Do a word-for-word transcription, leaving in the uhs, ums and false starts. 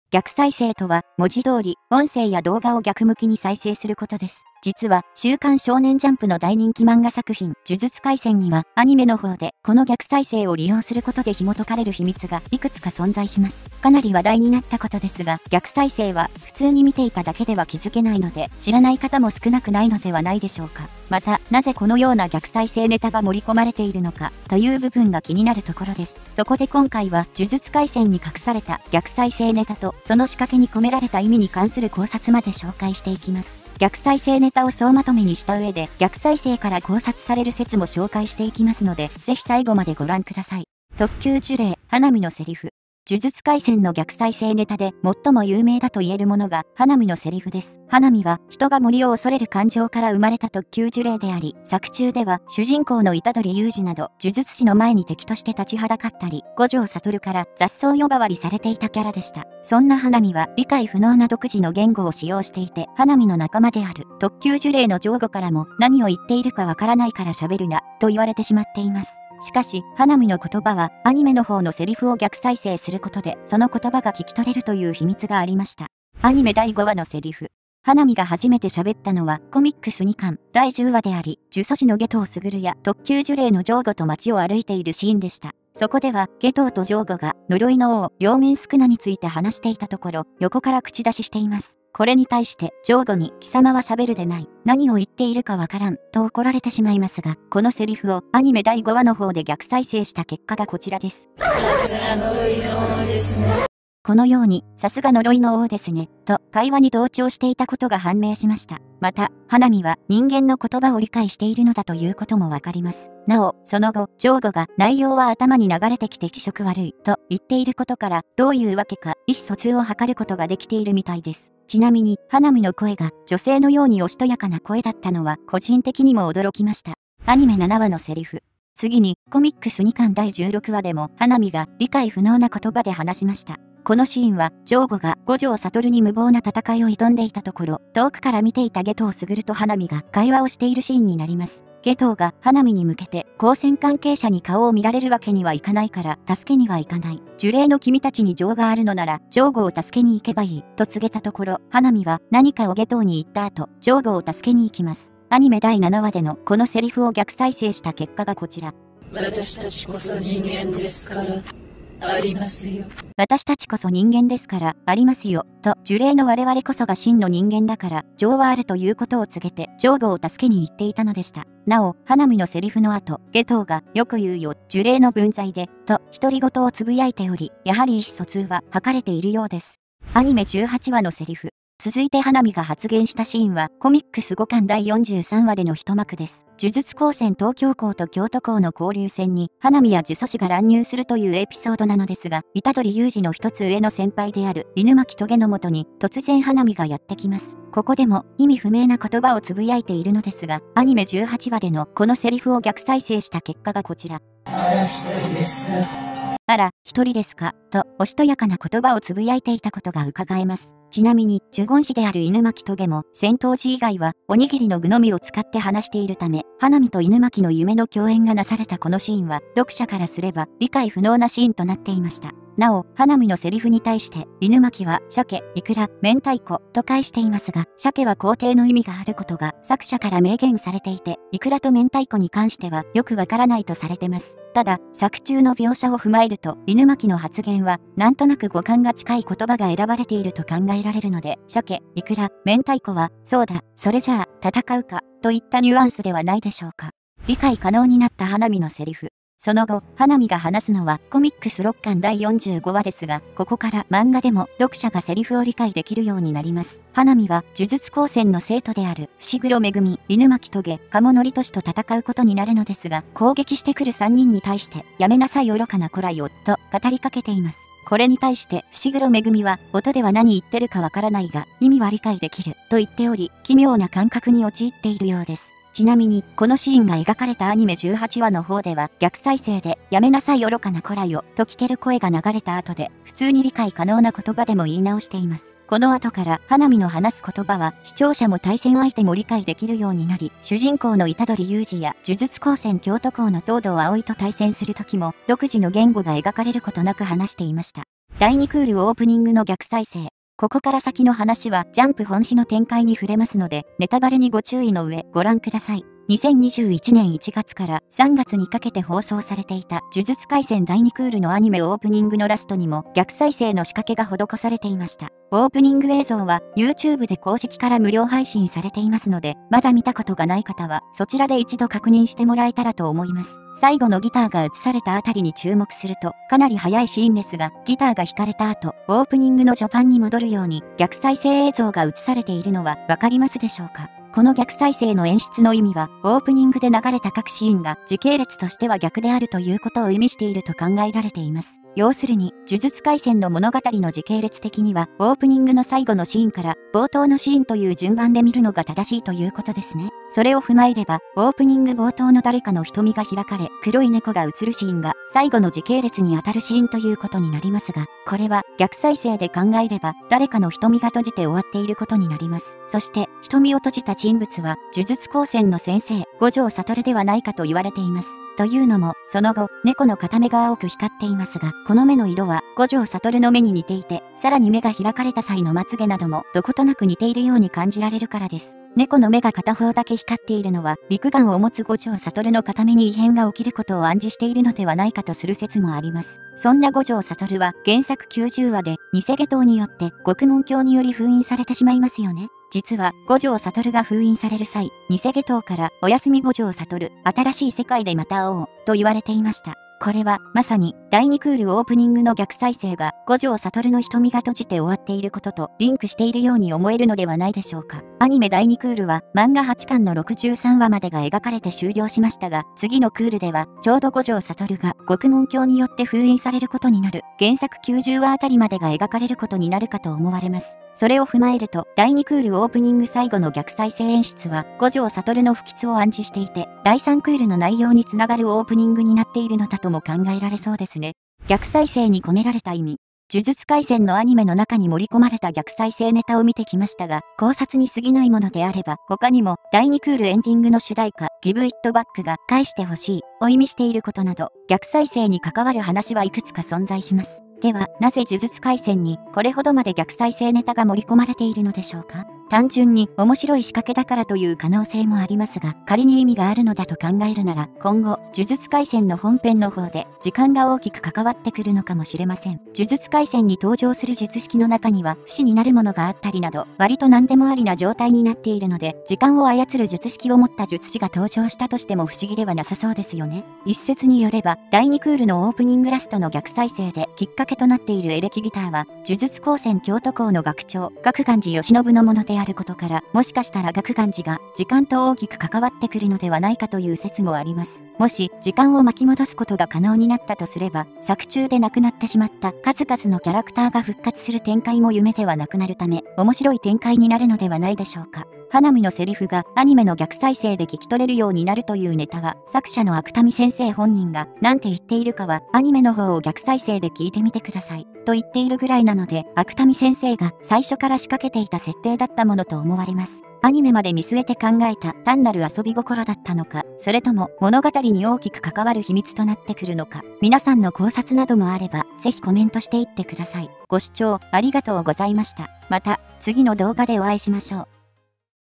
逆再生とは、文字通り、音声や動画を逆向きに再生することです。実は、週刊少年ジャンプの大人気漫画作品、呪術廻戦には、アニメの方で、この逆再生を利用することで紐解かれる秘密がいくつか存在します。かなり話題になったことですが、逆再生は、普通に見ていただけでは気づけないので、知らない方も少なくないのではないでしょうか。また、なぜこのような逆再生ネタが盛り込まれているのか、という部分が気になるところです。そこで今回は、呪術廻戦に隠された逆再生ネタと、その仕掛けに込められた意味に関する考察まで紹介していきます。逆再生ネタを総まとめにした上で、逆再生から考察される説も紹介していきますので、ぜひ最後までご覧ください。特級呪霊、花見のセリフ。呪術廻戦の逆再生ネタで最も有名だと言えるものが花見のセリフです。花見は人が森を恐れる感情から生まれた特級呪霊であり、作中では主人公の虎杖裕二など呪術師の前に敵として立ちはだかったり、五条悟から雑草呼ばわりされていたキャラでした。そんな花見は理解不能な独自の言語を使用していて、花見の仲間である特級呪霊の上吾からも何を言っているかわからないから喋るな、と言われてしまっています。しかし、花見の言葉はアニメの方のセリフを逆再生することで、その言葉が聞き取れるという秘密がありました。アニメだいごわのセリフ。花見が初めて喋ったのはコミックスにかんだいじゅうわであり、呪詛師の夏油傑や特級呪霊の上吾と街を歩いているシーンでした。そこでは、夏油と上吾が呪いの王、両面宿儺について話していたところ、横から口出ししています。これに対して、上吾に、貴様は喋るでない。何を言っているかわからん。と怒られてしまいますが、このセリフをアニメだいごわの方で逆再生した結果がこちらです。さすが呪いの王ですね。このように、さすが呪いの王ですね、と会話に同調していたことが判明しました。また、花見は人間の言葉を理解しているのだということもわかります。なお、その後、上吾が内容は頭に流れてきて気色悪い、と言っていることから、どういうわけか意思疎通を図ることができているみたいです。ちなみに、花見の声が女性のようにおしとやかな声だったのは個人的にも驚きました。アニメななわのセリフ。次に、コミックスにかんだいじゅうろくわでも、花見が理解不能な言葉で話しました。このシーンは、上吾が五条悟に無謀な戦いを挑んでいたところ、遠くから見ていた夏油傑と花見が会話をしているシーンになります。夏油が花見に向けて、交戦関係者に顔を見られるわけにはいかないから、助けには行かない。呪霊の君たちに情があるのなら、上吾を助けに行けばいい、と告げたところ、花見は何かを夏油に言った後、上吾を助けに行きます。アニメだいななわでのこのセリフを逆再生した結果がこちら。 私たちこそ人間ですから。ありますよ。 私たちこそ人間ですから、ありますよ。と、呪霊の我々こそが真の人間だから、情はあるということを告げて、上吾を助けに行っていたのでした。なお、花見のセリフの後、夏油が、よく言うよ、呪霊の分際で、と、独り言をつぶやいており、やはり意思疎通は図れているようです。アニメじゅうはちわのセリフ。続いて花見が発言したシーンは、コミックスごかんだいよんじゅうさんわでの一幕です。呪術高専東京校と京都校の交流戦に、花見や呪詛師が乱入するというエピソードなのですが、虎杖裕二の一つ上の先輩である犬巻棘のもとに、突然花見がやってきます。ここでも意味不明な言葉をつぶやいているのですが、アニメじゅうはちわでのこのセリフを逆再生した結果がこちら。 あら、一人ですか。 あら、一人ですか、と、おしとやかな言葉をつぶやいていたことが伺えます。ちなみに、呪言師である犬巻棘も、戦闘時以外は、おにぎりの具のみを使って話しているため、花見と犬巻の夢の共演がなされたこのシーンは、読者からすれば、理解不能なシーンとなっていました。なお、花見のセリフに対して、犬巻は、鮭、イクラ、明太子、と返していますが、鮭は肯定の意味があることが、作者から明言されていて、イクラと明太子に関しては、よくわからないとされてます。ただ、作中の描写を踏まえると、犬巻の発言は、なんとなく語感が近い言葉が選ばれていると考えられるので、鮭、イクラ、明太子は、そうだ、それじゃあ、戦うか、といったニュアンスではないでしょうか。理解可能になった花見のセリフ。その後、花見が話すのはコミックスろっかんだいよんじゅうごわですが、ここから漫画でも読者がセリフを理解できるようになります。花見は呪術高専の生徒である伏黒恵、犬巻棘、鴨則俊と戦うことになるのですが、攻撃してくるさんにんに対して、やめなさい愚かな子らよ、と語りかけています。これに対して伏黒恵は、音では何言ってるかわからないが、意味は理解できる、と言っており、奇妙な感覚に陥っているようです。ちなみに、このシーンが描かれたアニメじゅうはちわの方では、逆再生で、やめなさい愚かな子らよ、と聞ける声が流れた後で、普通に理解可能な言葉でも言い直しています。この後から、花見の話す言葉は、視聴者も対戦相手も理解できるようになり、主人公の虎杖裕二や、呪術高専京都校の東堂葵と対戦する時も、独自の言語が描かれることなく話していました。 だいにクールオープニングの逆再生。ここから先の話はジャンプ本誌の展開に触れますので、ネタバレにご注意の上ご覧ください。にせんにじゅういちねんいちがつからさんがつにかけて放送されていた呪術廻戦だいにクールのアニメオープニングのラストにも逆再生の仕掛けが施されていました。オープニング映像は YouTube で公式から無料配信されていますので、まだ見たことがない方はそちらで一度確認してもらえたらと思います。最後のギターが映されたあたりに注目すると、かなり早いシーンですが、ギターが弾かれた後、オープニングの序盤に戻るように逆再生映像が映されているのはわかりますでしょうか。この逆再生の演出の意味は、オープニングで流れた各シーンが時系列としては逆であるということを意味していると考えられています。要するに、呪術廻戦の物語の時系列的には、オープニングの最後のシーンから冒頭のシーンという順番で見るのが正しいということですね。それを踏まえれば、オープニング冒頭の誰かの瞳が開かれ、黒い猫が映るシーンが最後の時系列に当たるシーンということになりますが、これは逆再生で考えれば、誰かの瞳が閉じて終わっていることになります。そして、瞳を閉じた人物は、呪術高専の先生、五条悟ではないかと言われています。というのも、その後、猫の片目が青く光っていますが、この目の色は五条悟の目に似ていて、さらに目が開かれた際のまつげなどもどことなく似ているように感じられるからです。猫の目が片方だけ光っているのは、肉眼を持つ五条悟の片目に異変が起きることを暗示しているのではないかとする説もあります。そんな五条悟は原作きゅうじゅうわで偽下等によって獄門境により封印されてしまいますよね。実は五条悟が封印される際、偽下等からおやすみ五条悟、新しい世界でまた会おうと言われていました。これはまさにだいにクールオープニングの逆再生が五条悟の瞳が閉じて終わっていることとリンクしているように思えるのではないでしょうか。アニメだいにクールは漫画はちかんのろくじゅうさんわまでが描かれて終了しましたが、次のクールではちょうど五条悟が獄門境によって封印されることになる原作きゅうじゅうわあたりまでが描かれることになるかと思われます。それを踏まえると、だいにクールオープニング最後の逆再生演出は、五条悟の不吉を暗示していて、だいさんクールの内容につながるオープニングになっているのだとも考えられそうですね。逆再生に込められた意味。呪術廻戦のアニメの中に盛り込まれた逆再生ネタを見てきましたが、考察に過ぎないものであれば、他にも、だいにクールエンディングの主題歌、Give It Back が返してほしいを意味していることなど、逆再生に関わる話はいくつか存在します。では、なぜ呪術廻戦にこれほどまで逆再生ネタが盛り込まれているのでしょうか。単純に面白い仕掛けだからという可能性もありますが、仮に意味があるのだと考えるなら、今後、呪術廻戦の本編の方で時間が大きく関わってくるのかもしれません。呪術廻戦に登場する術式の中には不死になるものがあったりなど、割と何でもありな状態になっているので、時間を操る術式を持った術師が登場したとしても不思議ではなさそうですよね。一説によれば、だいにクールのオープニングラストの逆再生できっかけとなっているエレキギターは、呪術高専京都校の学長、学願寺義信のものであることから、もしかしたら学願寺が時間と大きく関わってくるのではないかという説もあります。もし、時間を巻き戻すことが可能になったとすれば、作中で亡くなってしまった数々のキャラクターが復活する展開も夢ではなくなるため、面白い展開になるのではないでしょうか。花見のセリフがアニメの逆再生で聞き取れるようになるというネタは、作者の芥見先生本人が何て言っているかはアニメの方を逆再生で聞いてみてくださいと言っているぐらいなので、芥見先生が最初から仕掛けていた設定だったものと思われます。アニメまで見据えて考えた単なる遊び心だったのか、それとも物語に大きく関わる秘密となってくるのか、皆さんの考察などもあれば、ぜひコメントしていってください。ご視聴ありがとうございました。また次の動画でお会いしましょう。